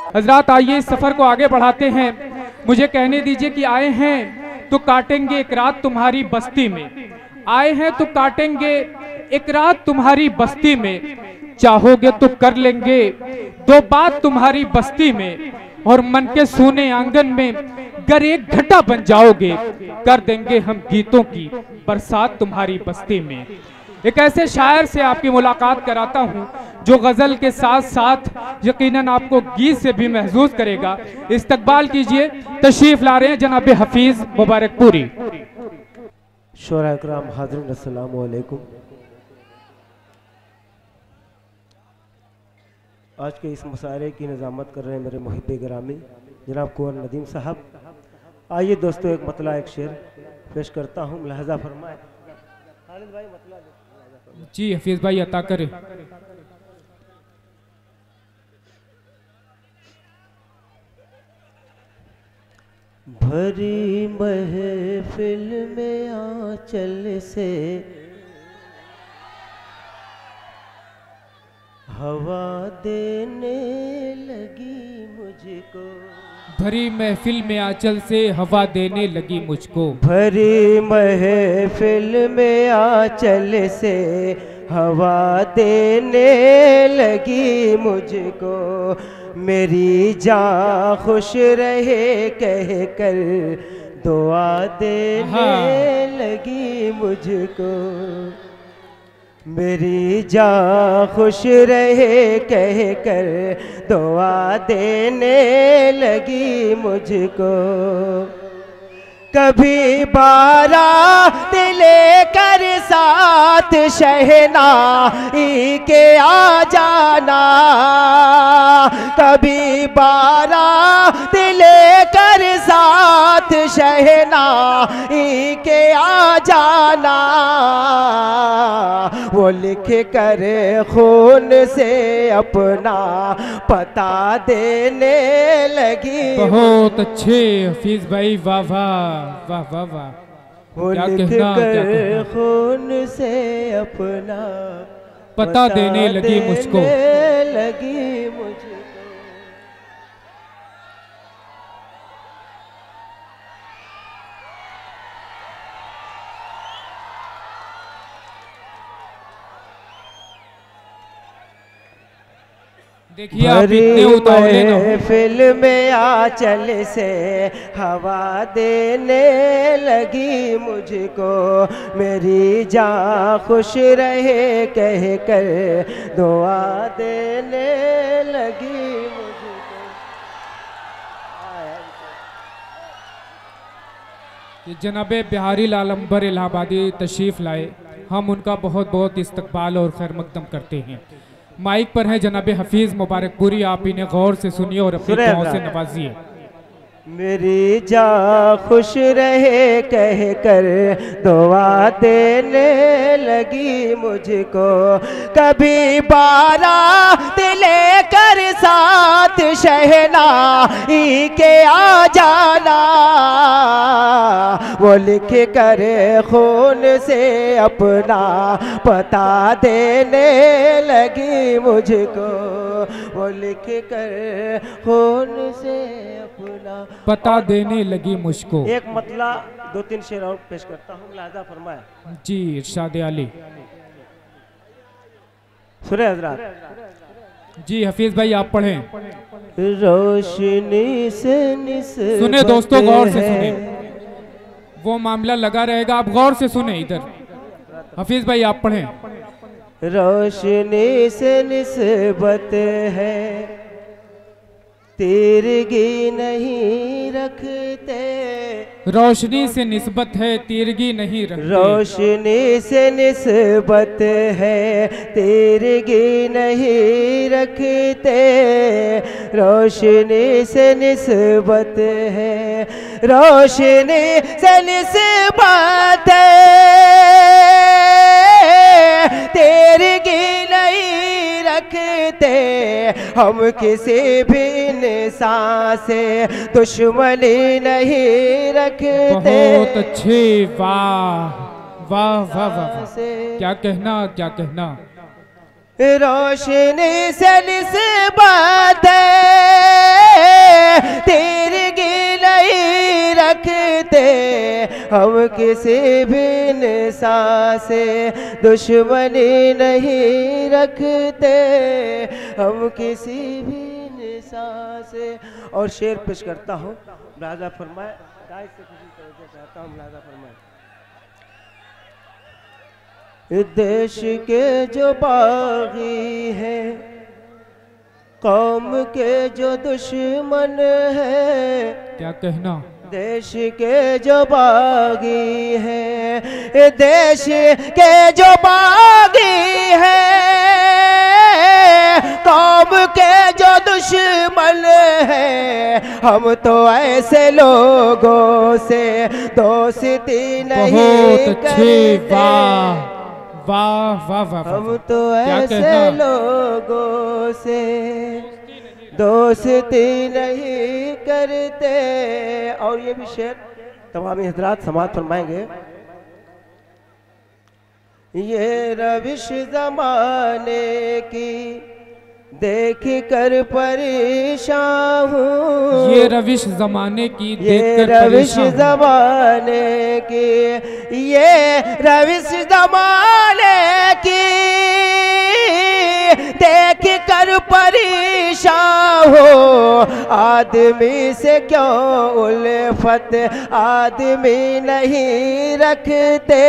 हजरात आइए इस सफर को आगे बढ़ाते हैं। मुझे कहने दीजिए कि आए हैं तो काटेंगे एक रात तुम्हारी बस्ती में, आए हैं तो काटेंगे एक रात तुम्हारी बस्ती में, चाहोगे तो कर लेंगे दो बात तुम्हारी बस्ती में, और मन के सोने आंगन में गर एक घटा बन जाओगे, कर देंगे हम गीतों की बरसात तुम्हारी बस्ती में। एक ऐसे शायर से आपकी मुलाकात कराता हूं जो गजल के साथ साथ यकीनन आपको गीत से भी महसूस करेगा। इस्तकबाल कीजिए, तशरीफ ला रहे हैं जनाब हफीज मुबारकपुरी। शोरा इकराम हाज़रीन अस्सलामु अलैकुम। आज के इस मुशायरे की निज़ामत कर रहे हैं मेरे मुहिब्बे गिरामी जनाब कुंवर नदीम साहब। आइए दोस्तों एक मतला एक शेर पेश करता हूँ, मुलाहजा फरमाए। खालिद भाई मतला जी हफीज भाई अता करे। भरी महफिल में आंचल से हवा देने लगी मुझको, भरी महफिल में आंचल से हवा देने लगी मुझको, भरी महफिल में आंचल से हवा देने लगी मुझको, मेरी जान खुश रहे कह कर दुआ देने लगी मुझको, मेरी जान खुश रहे कह कर दुआ देने लगी मुझको। कभी बारात लेकर साथ शहनाई के आ जाना, कभी बारात लेकर साथ शहनाई के आ जाना, वो लिख कर खून से अपना पता देने लगी। बहुत अच्छे हफीज भाई, वाह वाह वाह वाह वाह। वो लिख कर खून से अपना पता देने लगी मुझको, लगी मुझको। देखिए आप इतने उतावले ना हो। महफिल में आंचल से हवा देने लगी मुझको, मेरी जान खुश रहे कह कर दुआ देने लगी मुझको। जनाबे बिहारी लाल अंबर इलाहाबादी तशरीफ लाए, हम उनका बहुत बहुत इस्तकबाल और खैर मकदम करते हैं। माइक पर है जनाबे हफीज मुबारकपुरी, आप इन्हें गौर से सुनिए और अपनी दुआओं से नवाजिए। मेरी जान खुश रहे कह कर दुआ देने लगी मुझको, कभी बारात लेकर साथ शहनाई के आ जाना, वो लिख कर खून से अपना पता देने लगी मुझको, वो लिख कर खून से अपना पता देने लगी मुझको। एक मतला दो तीन शेर और पेश करता हूँ, मुलाहजा फरमाया। जी इरशाद आली। सुने हजरात। जी हफीज भाई आप पढ़ें। रोशनी से सुने दोस्तों, गौर से सुने, वो मामला लगा रहेगा, आप गौर से सुने। इधर हफीज भाई आप पढ़ें। रोशनी से निस्बत है तिरगी नहीं रखते, रोशनी से निस्बत है तिरगी नहीं रखते, रोशनी से निस्बत है तिरगी नहीं रखते, रोशनी से निस्बत है, रोशनी से निस्बत तिरगी नहीं रखते, हम किसी भी इंसान से दुश्मनी नहीं रखते। बहुत अच्छे, वाह वाह वाह वाह, क्या कहना क्या कहना। रोशनी से निस्बत है हम किसी भी इंसान से दुश्मनी नहीं रखते, हम किसी भी इंसान से। और शेर पेश करता हूँ, मुलाजा फरमाए, दाई से खुशी तवज्जो चाहता हूँ, मुलाजा फरमाए। देश के जो बागी हैं, कौम के जो दुश्मन है, क्या कहना, देश के जो बागी हैं, देश के जो बागी हैं, कौम के जो दुश्मन है, हम तो ऐसे लोगों से दोस्ती नहीं करते। वाह वाह वाह, हम तो ऐसे लोगों से दोस्ती नहीं करते। और ये भी शेर तमाम हजरात समाअत फरमाएंगे। ये रविश जमाने की देख कर परेशान हूँ, ये रविश जमाने की ये रविश जमाने की, ये रविश जमाने की देख कर परेशान हो। आदमी से क्यों उल्फत आदमी नहीं रखते,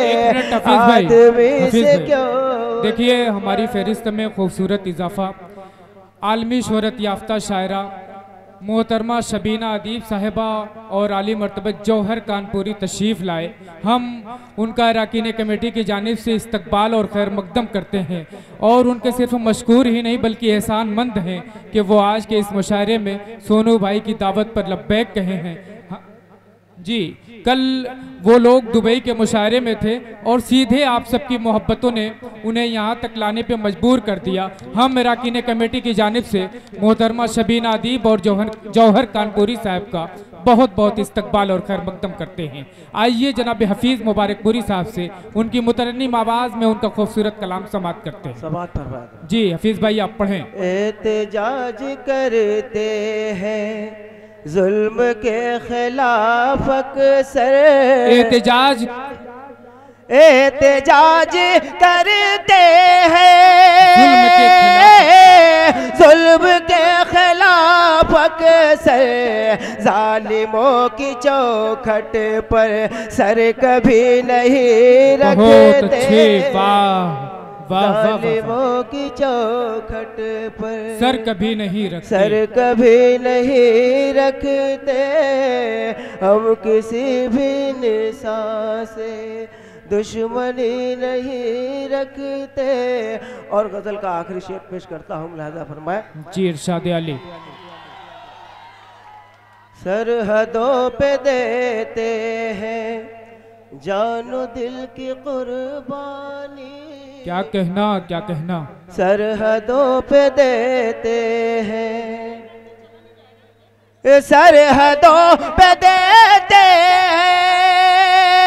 आदमी से क्यों। देखिए हमारी फहरिस्त में खूबसूरत इजाफा आलमी शोहरत याफ्ता शायरा मोहतरमा शबीना अदीब साहिबा और आली मर्तबत जौहर कानपुरी तशरीफ़ लाए। हम उनका अरकान कमेटी की जानिब से इस्तकबाल और खैर मकदम करते हैं और उनके सिर्फ मशकूर ही नहीं बल्कि एहसानमंद हैं कि वो आज के इस मुशायरे में सोनू भाई की दावत पर लब्बैक कहे हैं। जी, कल वो लोग दुबई के मुशायरे में थे और सीधे आप सबकी मोहब्बतों ने उन्हें यहाँ तक लाने पे मजबूर कर दिया। हम अरकान कमेटी की जानिब से मोहतरमा शबीना अदीब और जौहर कानपुरी साहब का बहुत बहुत इस्तकबाल और खैर मकदम करते हैं। आइए जनाब हफीज़ मुबारकपुरी साहब से उनकी मुतरन्निम आवाज़ में उनका खूबसूरत कलाम समाअत करते हैं। जी हफीज़ भाई आप पढ़ें। एहतजाज करते हैं जुल्म के खिलाफ अक्सर, एहतजाज करते हैं जुल्म के खिलाफ अक्सर, जालिमों की चौखट पर सर कभी नहीं रखते, जालिमों की चौखट पर सर कभी नहीं रखते, सर कभी नहीं रखते, हम किसी भी इंसान से दुश्मनी नहीं रखते। और गजल का आखिरी शेर पेश करता हूँ, मुलाहिजा फरमाए। जी इरशाद अली। सरहदों पे देते हैं जानो दिल की कुर्बानी, क्या कहना, क्या कहना, सरहदों पे देते हैं, सरहदों पे देते हैं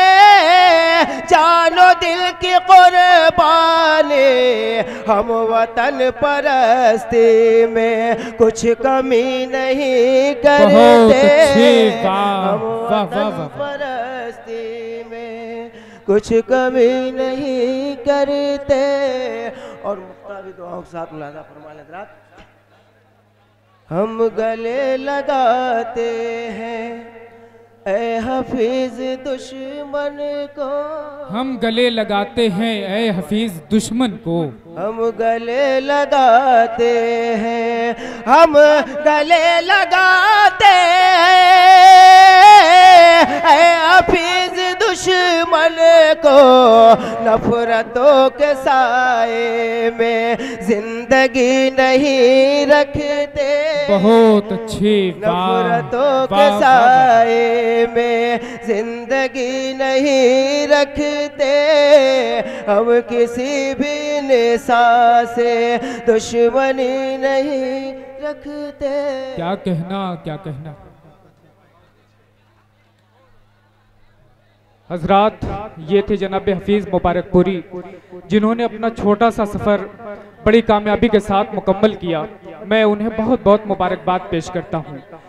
जानो दिल की कुर्बानी, हम वतन परस्ती में कुछ कमी नहीं करते, हम वतन परस्ती में कुछ कमी नहीं करते। और मुख्तारी दुआओं के साथ मुलाहिजा फरमाएं हज़रात। हम गले लगाते हैं ए हफीज दुश्मन को, हम गले लगाते हैं ए हफीज दुश्मन को, हम गले लगाते हैं, हम गले लगाते हैं ए हफीज दुश्मन को, नफरतों के साए में जिंदगी नहीं रखते, बहुत अच्छी, नफरतों के साए में जिंदगी नहीं रखते, हम किसी भी इंसान से दुश्मनी नहीं रखते। क्या कहना, क्या कहना। हजरात ये थे जनाब हफीज़ मुबारकपुरी जिन्होंने अपना छोटा सा सफ़र बड़ी कामयाबी के साथ मुकम्मल किया। मैं उन्हें बहुत बहुत मुबारकबाद पेश करता हूँ।